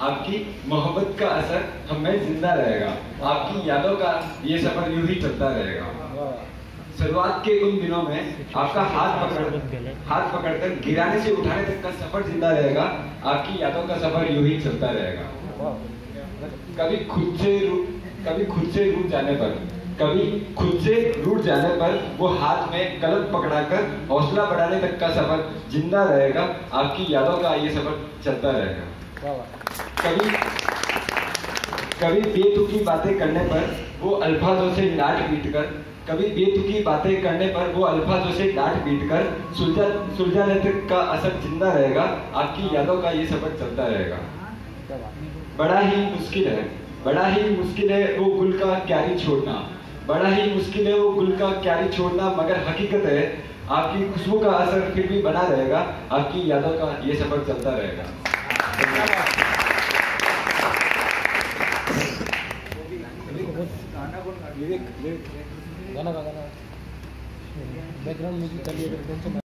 आपकी मोहब्बत का असर हमें जिंदा रहेगा। आपकी यादों का ये सफर यूं ही चलता रहेगा। शुरुआत के उन दिनों में आपका हाथ पकड़कर गिराने से उठाने तक का सफर जिंदा रहेगा। आपकी यादों का सफर यूं ही चलता रहेगा। कभी खुद से रूठ जाने पर वो हाथ में कलम पकड़ाकर हौसला बढ़ाने तक का सफर जिंदा रहेगा। आपकी यादों का ये सफर चलता रहेगा। कभी बेतुकी बातें करने पर वो अल्फाजों से डांट पीट कर सुलझाने तक का असर जिंदा रहेगा। आपकी यादों का ये सफर चलता रहेगा। बड़ा ही मुश्किल है वो गुल का क्यारी छोड़ना, मगर हकीकत है आपकी खुशबू का असर फिर भी बना रहेगा। आपकी यादों का ये सफर चलता रहेगा। गाना बैकग्राउंड म्यूजिक चलिए।